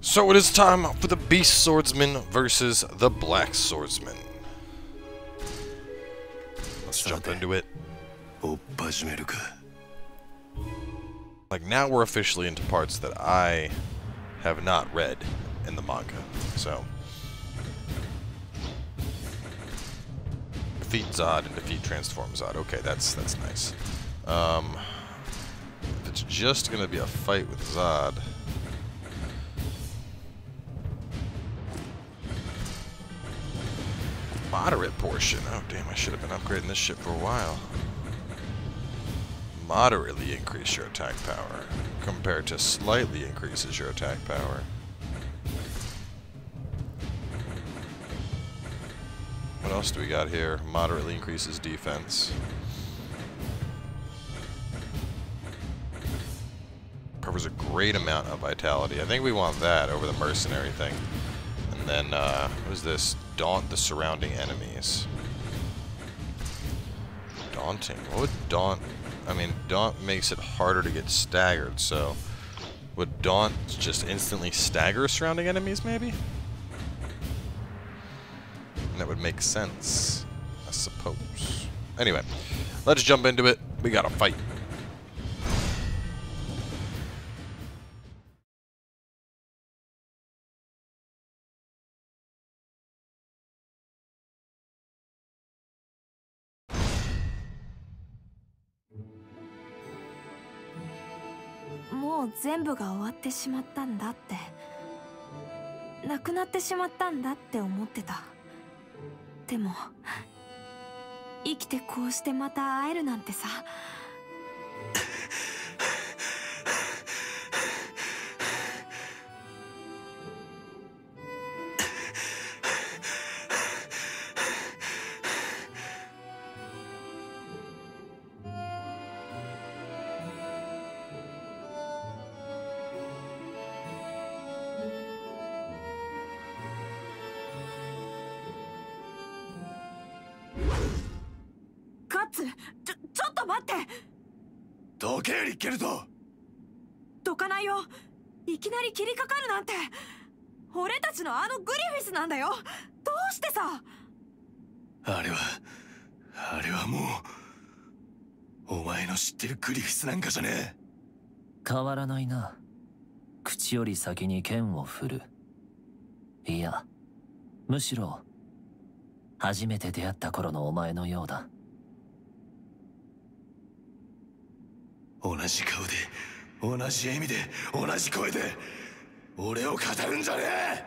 So it is time for the Beast Swordsman versus the Black Swordsman. Let's jump into it. Like, now we're officially into parts that I have not read in the manga, so. Defeat Zod and defeat Transform Zod. Okay, that's nice. If it's just gonna be a fight with Zod. Moderate portion. Oh damn, I should have been upgrading this ship for a while. Moderately increase your attack power compared to slightly increases your attack power. What else do we got here? Moderately increases defense. Covers a great amount of vitality. I think we want that over the mercenary thing. And then, what is this? Daunt the surrounding enemies. Daunting. What would daunt? I mean, daunt makes it harder to get staggered, so would daunt just instantly stagger surrounding enemies, maybe? And that would make sense, I suppose. Anyway, let's jump into it. We gotta fight. もう全部が終わってしまったんだって、なくなってしまったんだって思ってた。でも生きてこうしてまた会えるなんてさ。ちょっと待って。 どけリッケルト。 どかないよ。いきなり切りかかるなんて。俺たちのあのグリフィスなんだよ。どうしてさ。 あれはもうお前の知ってるグリフィスなんかじゃねえ。 変わらないな。口より先に剣を振る。いや、むしろ初めて出会った頃のお前のようだ。 同じ顔で、同じ笑みで、同じ声で俺を語るんじゃねえ。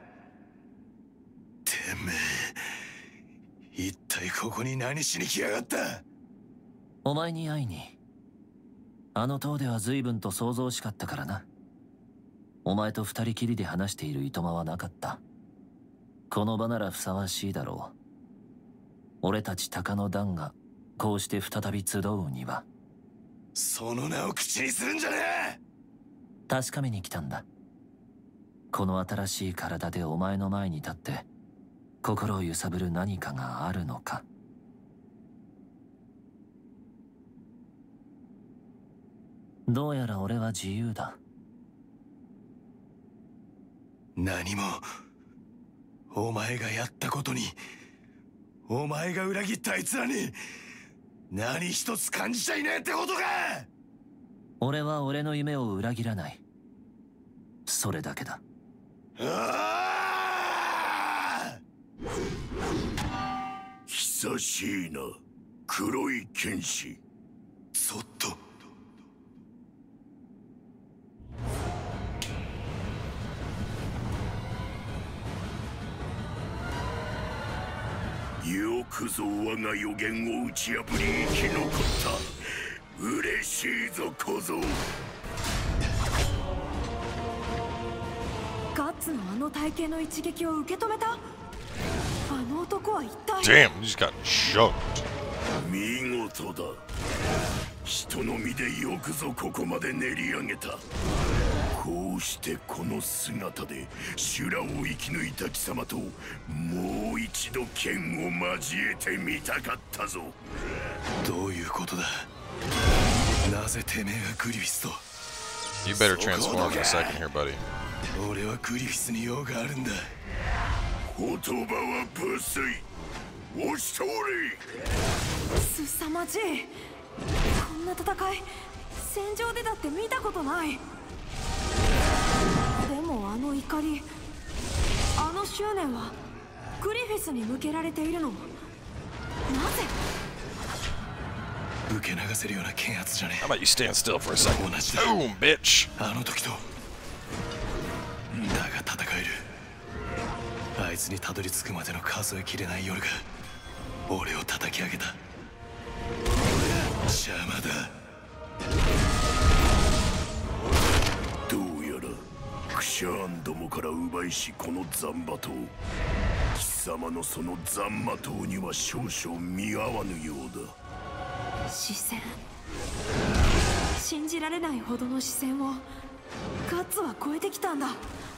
てめえ、一体ここに何しに来やがった。 お前に会いに。あの塔では随分と想像しかったからな。お前と二人きりで話しているいとまはなかった。この場ならふさわしいだろう。俺たち鷹の団がこうして再び集うには。 その名を口にするんじゃねえ。 確かめに来たんだ。この新しい体でお前の前に立って心を揺さぶる何かがあるのか。どうやら俺は自由だ。 何もお前がやったことに、お前が裏切ったあいつらに何一つ感じちゃいねえってことか。 俺は俺の夢を裏切らない。それだけだ。 久しいな、黒い剣士。そっと。よくぞ我が予言を打ち破り生き残った。嬉しいぞ小僧。 ガッツのあの体型の一撃を受け止めた。あの男は一体。 Damn, he just got choked. 見事だ。人の身でよくぞここまで練り上げた。こうしてこの姿で修羅を生き抜いた貴様ともう一度剣を交えてみたかったぞ。どういうことだ。なぜてめえがグリフィスと。 You better transform in a second here, buddy. 俺はグリフィスに用があるんだ。言葉は無粋。押し通れ。 凄まじい。こんな戦い戦場でだって見たことない。でもあの怒り、あの執念はグリフィスに向けられているの。なぜ？ 受け流せるような剣圧じゃねえ。 How about you stand still for a second? 同じだ。 Boom, bitch! あの時と。だが戦える。あいつにたどり着くまでの数えきれない夜が俺を叩き上げた。邪魔だ。どうやらクシャーンどもから奪いしこの残馬刀、貴様のその残馬刀には少々見合わぬようだ。 視線、信じられないほどの視線をガッツは超えてきたんだ。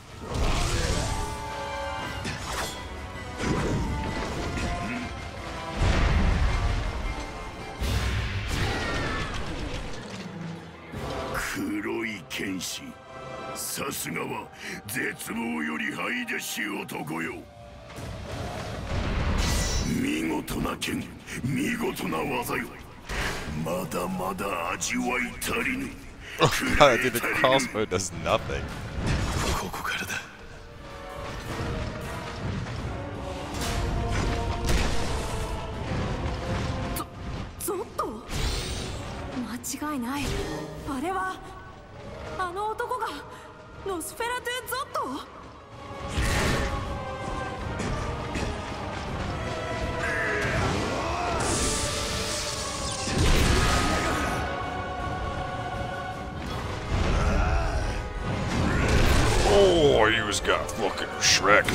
黒い剣士、さすがは絶望より這い出し男よ。見事な剣、見事な技よ。まだまだ味わい足りぬ。 God, dude, the crossbow does nothing. ここからだ。 ゾッと？間違いない。あれはあの男がノスフェラトゥ・ゾット？ Oh, you just got fucking Shrek.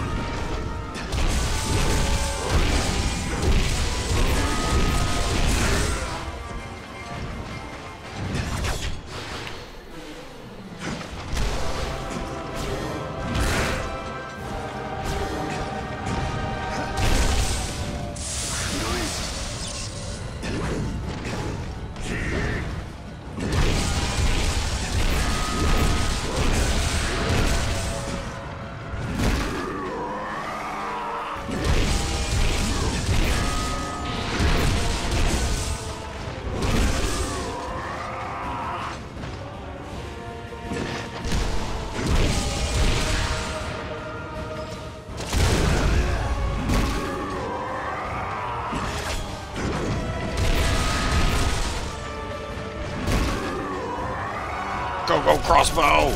Go, go, crossbow!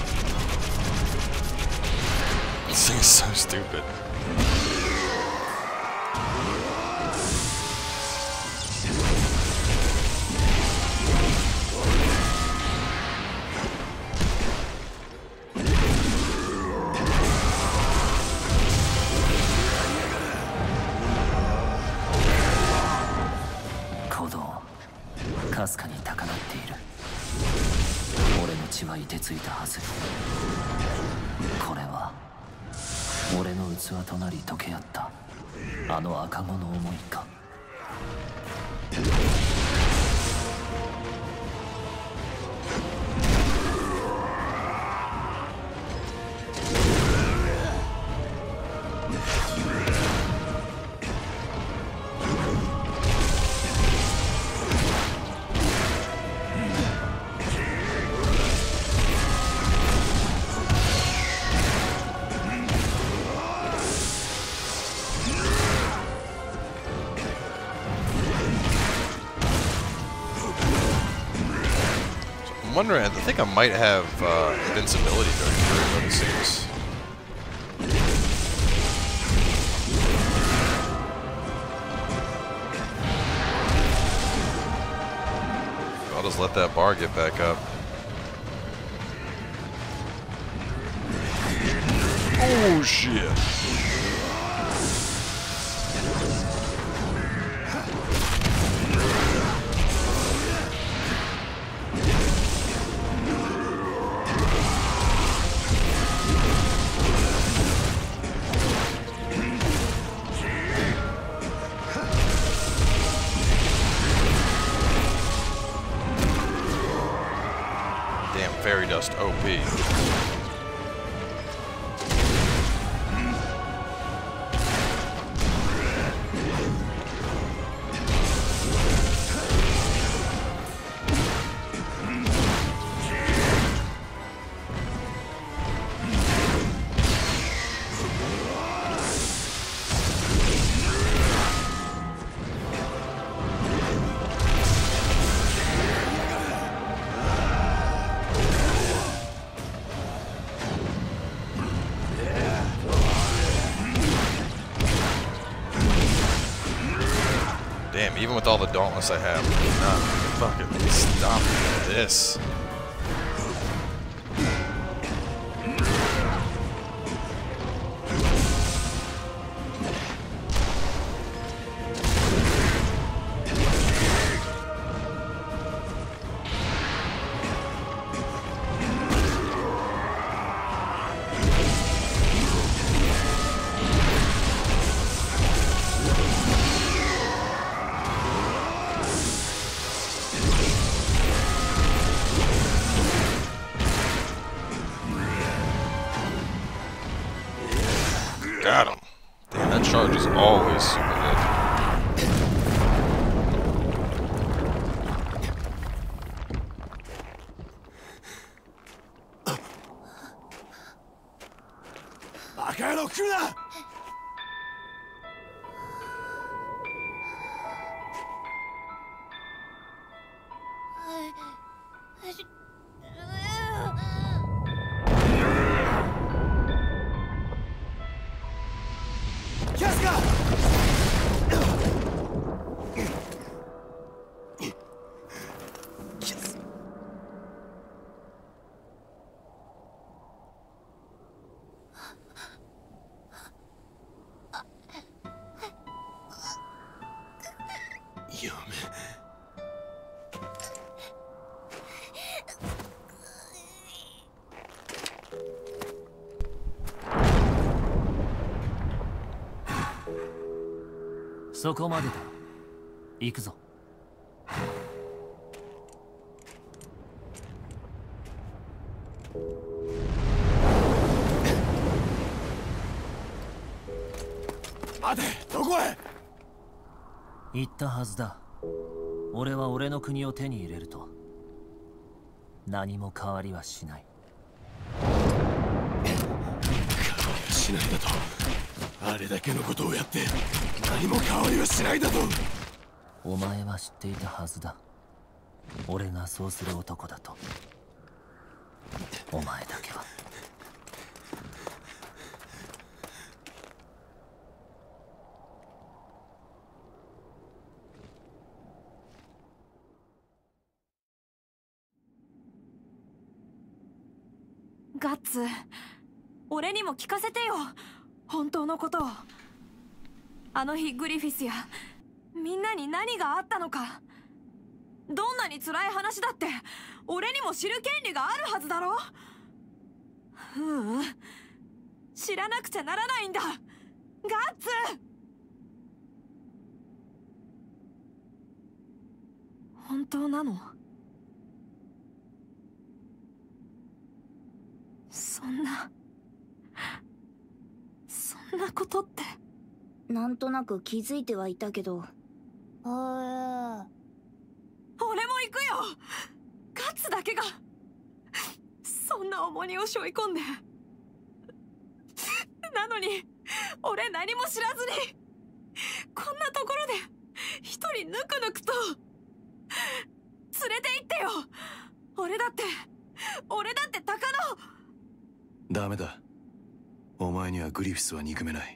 This thing is so stupid. Kodo, かすかに高鳴っている。俺の血は凍てついたはず。これは俺の器となり溶け合ったあの赤子の思いか。 I'm wondering, I think I might have invincibility going through what it seems. I'll just let that bar get back up. Oh shit! Damn, fairy dust OP. Damn, even with all the dauntless I have, not fucking stop this. Got him. Damn, that charge is always super good. そこまでだ。行くぞ。 待て、どこへ？ 言ったはずだ。俺は俺の国を手に入れると何も変わりはしない。 変わりはしないだと。あれだけのことをやって何も変わりはしないだと。 お前は知っていたはずだ。俺がそうする男だと。お前だけは。 ガッツ、俺にも聞かせてよ、本当のことを。あの日グリフィスやみんなに何があったのか。どんなに辛い話だって俺にも知る権利があるはずだろ。知らなくちゃならないんだ、ガッツ。本当なの？そんなことって。 なんとなく気づいてはいたけど。 俺も行くよ。ガッツだけがそんな重荷を背負い込んで。なのに俺何も知らずにこんなところで一人ぬくぬくと。連れて行ってよ。俺だって鷹の。 ダメだ。お前にはグリフィスは憎めない。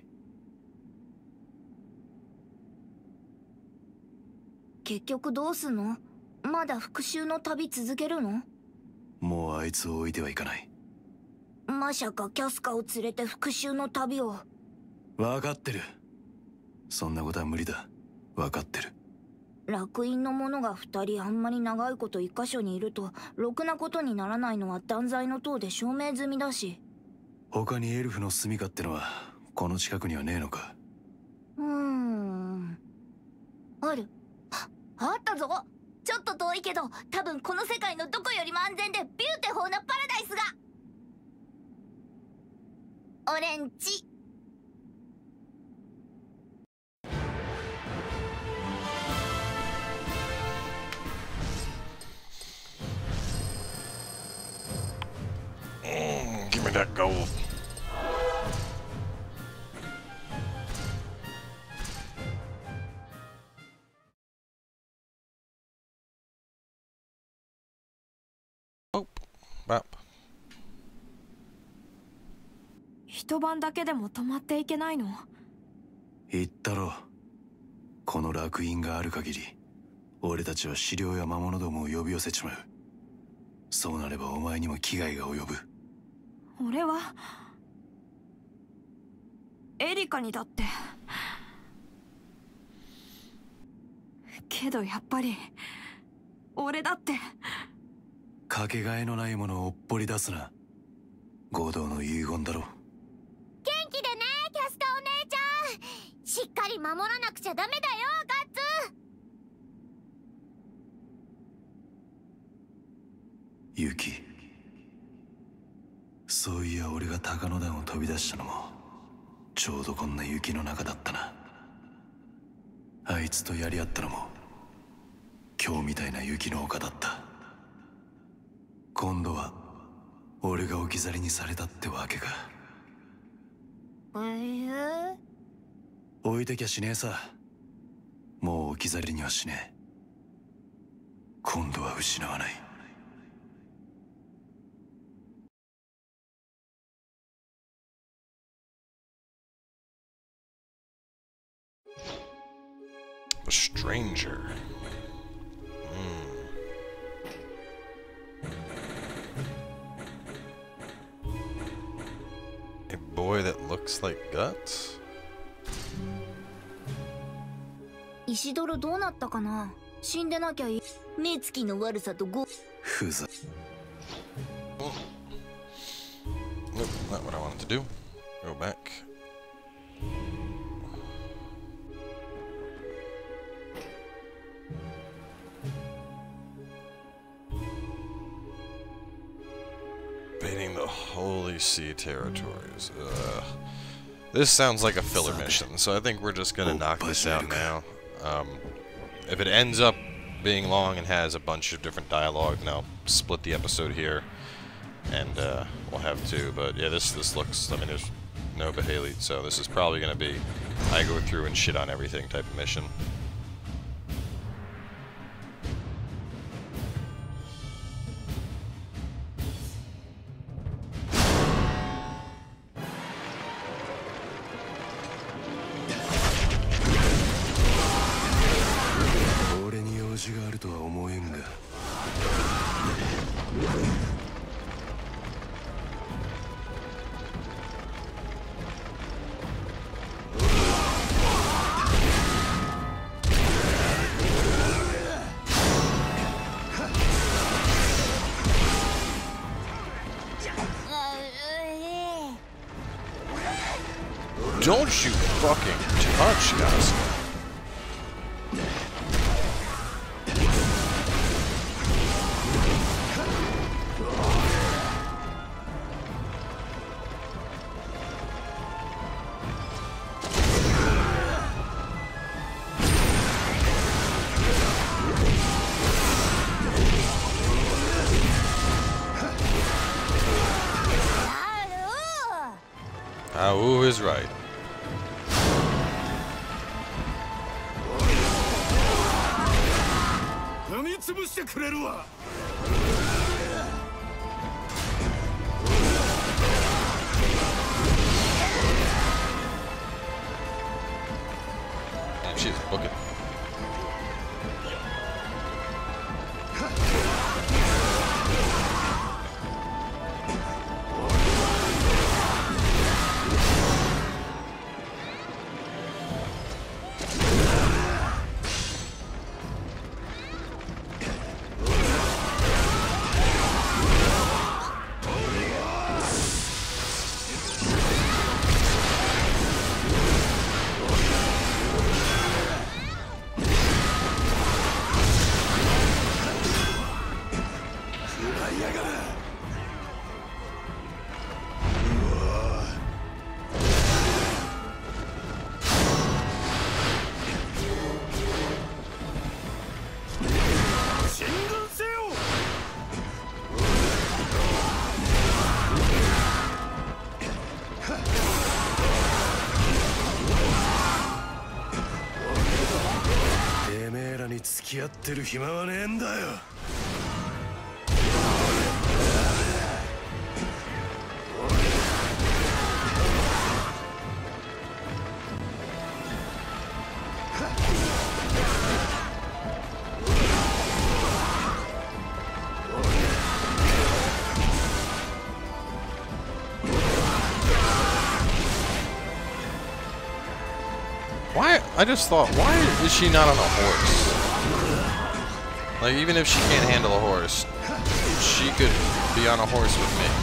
結局どうすんの？まだ復讐の旅続けるの？ もうあいつを置いてはいかない。 まさかキャスカを連れて復讐の旅を。 分かってる。そんなことは無理だ。分かってる。 烙印の者が2人あんまり長いこと一箇所にいるとろくなことにならないのは断罪の塔で証明済みだし。 他にエルフの住処ってのはこの近くにはねえのか？ ある。あったぞ。ちょっと遠いけど多分この世界のどこよりも安全でビューティフォーなパラダイスが。俺んち。 Give me that gold. Oh, map. 一晩だけでも泊まっていけないの？ 言ったろ。 この烙印がある限り、俺たちは資料や魔物どもを呼び寄せちまう。そうなればお前にも危害が及ぶ。 俺はエリカにだって。けどやっぱり俺だって。 かけがえのないものをおっぽり出すな。合同の遺言だろ。 元気でね、キャスタお姉ちゃん。しっかり守らなくちゃダメだよ、ガッツ。 ユキ、そういや俺が高野段を飛び出したのもちょうどこんな雪の中だったな。あいつとやり合ったのも今日みたいな雪の丘だった。今度は俺が置き去りにされたってわけか。置いてきゃしねえさ。もう置き去りにはしねえ。今度は失わない。 A stranger. A boy that looks like guts? 石泥どうなったかな。死んでなきゃいい。目つきの悪さとふざ。 Nope, not what I wanted to do. Go back. Invading the Holy Sea territories. This sounds like a filler mission, so I think we're just gonna knock this out now. If it ends up being long and has a bunch of different dialogue, then I'll split the episode here, and we'll have two. But yeah, this looks, I mean, there's no Behaley, so this is probably gonna be I go through and shit on everything type of mission. Don't you fucking touch us. Who is right? Damn, she's booking.付き合ってる暇はねえんだよ。 Why? I just thought, why is she not on a horse? Like, even if she can't handle a horse, she could be on a horse with me.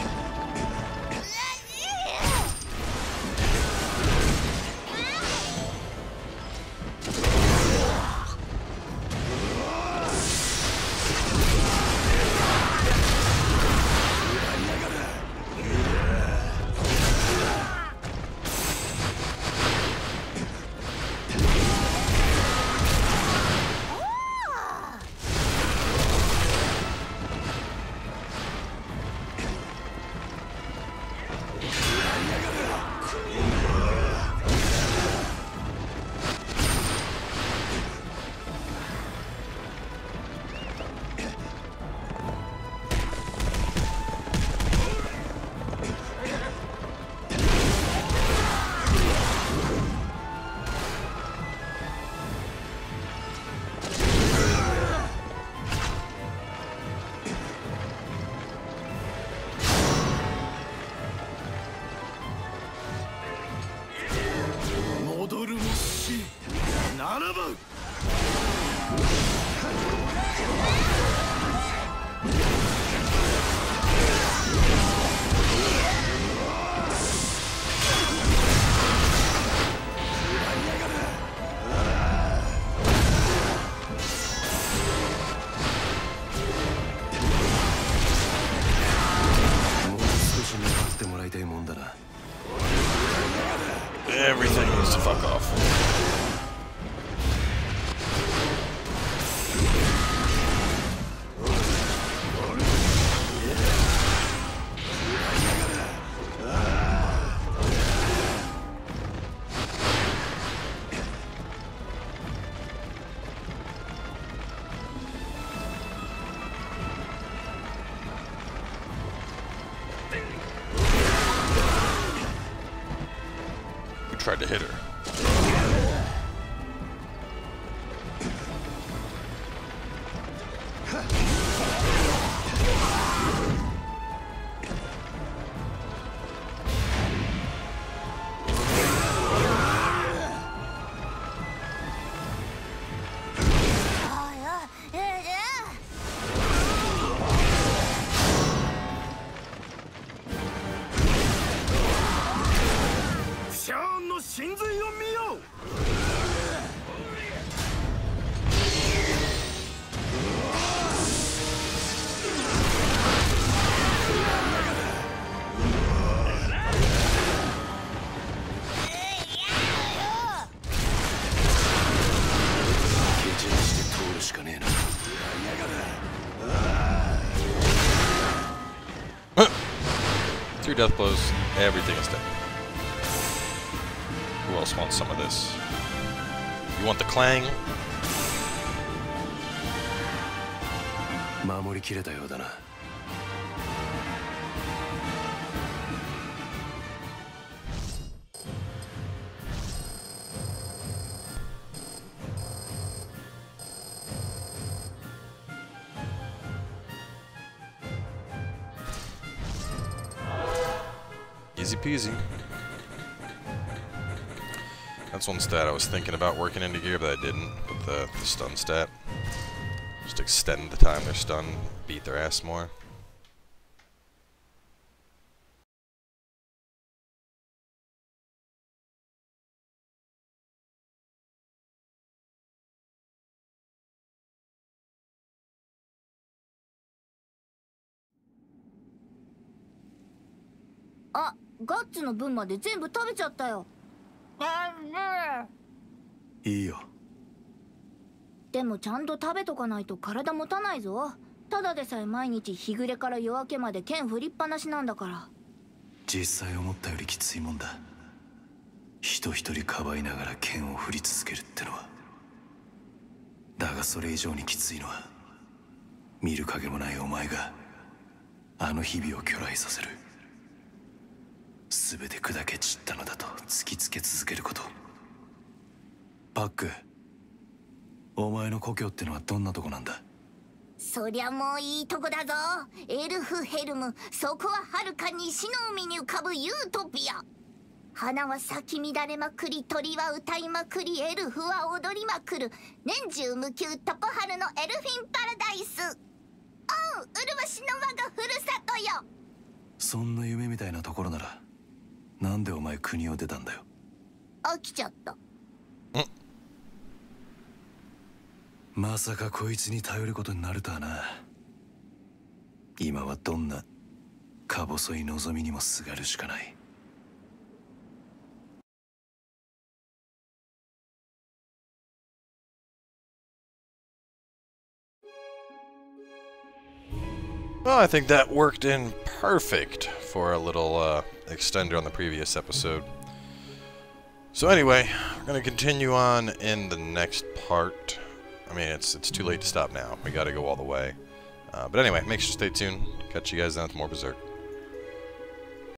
Everything needs to fuck off. Tried to hit her. Three death blows, everything is dead. Who else wants some of this? You want the clang? Easy peasy. That's one stat I was thinking about working into gear, but I didn't. With the stun stat. Just extend the time they're stunned, beat their ass more. Ah, ガッツの分まで全部食べちゃったよ。 いいよ。 でもちゃんと食べとかないと体持たないぞ。ただでさえ毎日日暮れから夜明けまで剣振りっぱなしなんだから。 実際思ったよりきついもんだ。人一人かばいながら剣を振り続けるってのは。だがそれ以上にきついのは見る影もないお前があの日々を巨来させる。全て砕け散ったのだと突きつけ続けること。パック、お前の故郷ってのはどんなとこなんだ？ そりゃもういいとこだぞ。エルフヘルム、そこははるか西の海に浮かぶユートピア。 花は咲き乱れまくり、鳥は歌いまくり、エルフは踊りまくる、年中無休常春のエルフィンパラダイス。おう、麗しの我がふるさとよ。 そんな夢みたいなところならなんでお前国を出たんだよ。 飽きちゃった。 まさかこいつに頼ることになるとはな。今はどんなか細い望みにもすがるしかない。 Well, I think that worked in perfect for a little extender on the previous episode. So anyway, we're going to continue on in the next part. I mean, it's too late to stop now. We got to go all the way. But anyway, make sure to stay tuned. Catch you guys then with more Berserk.